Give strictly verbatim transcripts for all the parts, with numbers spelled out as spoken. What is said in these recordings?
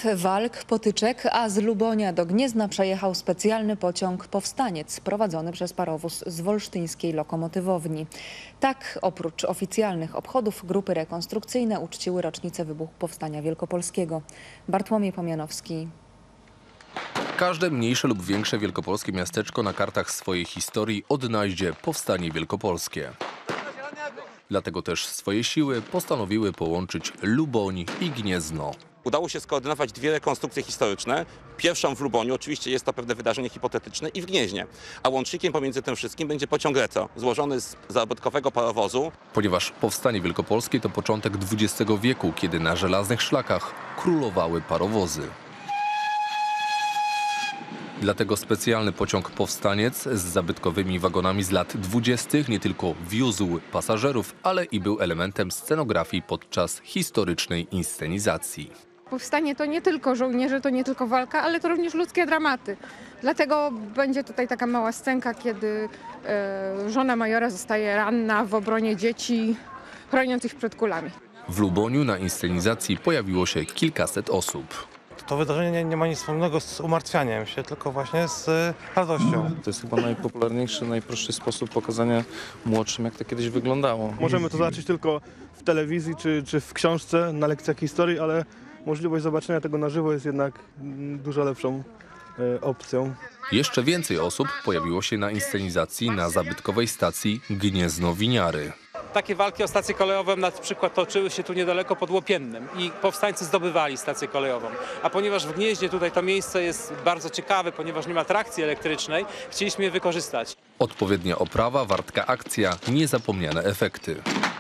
walk, potyczek, a z Lubonia do Gniezna przejechał specjalny pociąg Powstaniec prowadzony przez parowóz z wolsztyńskiej lokomotywowni. Tak, oprócz oficjalnych obchodów, grupy rekonstrukcyjne uczciły rocznicę wybuchu Powstania Wielkopolskiego. Bartłomiej Pomianowski. Każde mniejsze lub większe wielkopolskie miasteczko na kartach swojej historii odnajdzie Powstanie Wielkopolskie. Dlatego też swoje siły postanowiły połączyć Luboń i Gniezno. Udało się skoordynować dwie rekonstrukcje historyczne. Pierwszą w Luboniu, oczywiście jest to pewne wydarzenie hipotetyczne, i w Gnieźnie. A łącznikiem pomiędzy tym wszystkim będzie pociąg retro, złożony z zabytkowego parowozu. Ponieważ Powstanie Wielkopolskie to początek dwudziestego wieku, kiedy na żelaznych szlakach królowały parowozy. Dlatego specjalny pociąg Powstaniec z zabytkowymi wagonami z lat dwudziestych nie tylko wiózł pasażerów, ale i był elementem scenografii podczas historycznej inscenizacji. Powstanie to nie tylko żołnierze, to nie tylko walka, ale to również ludzkie dramaty. Dlatego będzie tutaj taka mała scenka, kiedy e, żona majora zostaje ranna w obronie dzieci, chroniąc ich przed kulami. W Luboniu na inscenizacji pojawiło się kilkaset osób. To wydarzenie nie, nie ma nic wspólnego z umartwianiem się, tylko właśnie z y, radością. To jest chyba najpopularniejszy, najprostszy sposób pokazania młodszym, jak to kiedyś wyglądało. Możemy to zobaczyć tylko w telewizji czy, czy w książce na lekcjach historii, ale możliwość zobaczenia tego na żywo jest jednak dużo lepszą y, opcją. Jeszcze więcej osób pojawiło się na inscenizacji na zabytkowej stacji Gniezno-Winiary. Takie walki o stację kolejową na przykład toczyły się tu niedaleko pod Łopiennem i powstańcy zdobywali stację kolejową. A ponieważ w Gnieźnie tutaj to miejsce jest bardzo ciekawe, ponieważ nie ma trakcji elektrycznej, chcieliśmy je wykorzystać. Odpowiednia oprawa, wartka akcja, niezapomniane efekty.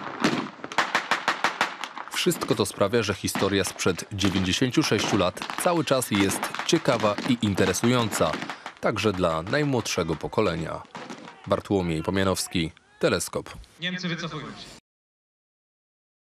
Wszystko to sprawia, że historia sprzed dziewięćdziesięciu sześciu lat cały czas jest ciekawa i interesująca, także dla najmłodszego pokolenia. Bartłomiej Pomianowski, Teleskop. Niemcy wycofują się.